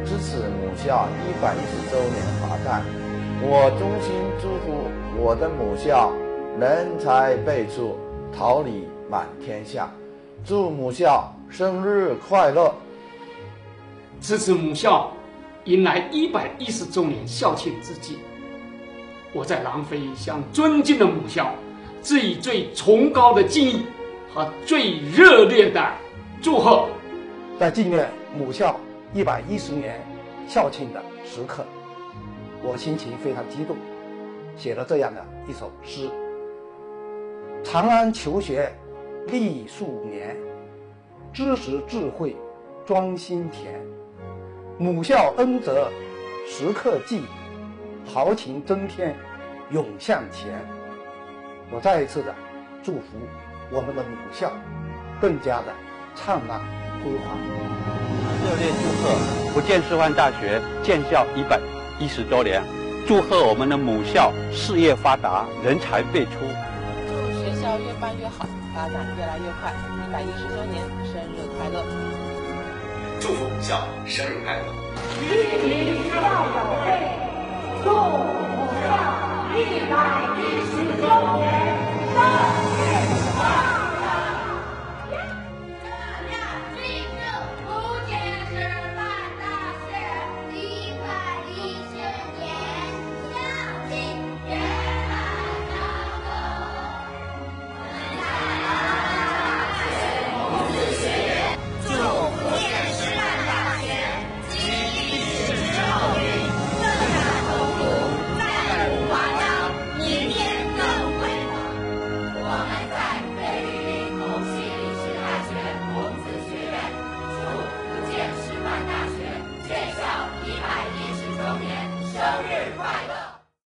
支持母校110周年华诞。我衷心祝福我的母校人才辈出，桃李满天下。祝母校生日快乐！ 支持母校迎来110周年校庆之际，我在南非向尊敬的母校致以最崇高的敬意和最热烈的祝贺。 在纪念母校110年校庆的时刻，我心情非常激动，写了这样的一首诗：长安求学历数年，知识智慧装心田。母校恩泽时刻记，豪情增添涌向前。我再一次的祝福我们的母校更加的灿烂辉煌。 热烈祝贺福建师范大学建校110周年，祝贺我们的母校事业发达，人才辈出。 祝学校越办越好，发展越来越快！110周年生日快乐！ 祝福母校生日快乐！ 莅临校友会，祝母校110周年生日快乐！热烈庆祝福建师范大学110年校庆圆满成功！ 祝福建师范大学集110周年更上宏图，再无华章，明天更辉煌。我们在北理同西理师大学孔子学院祝福建师范大学建校110周年生日快乐！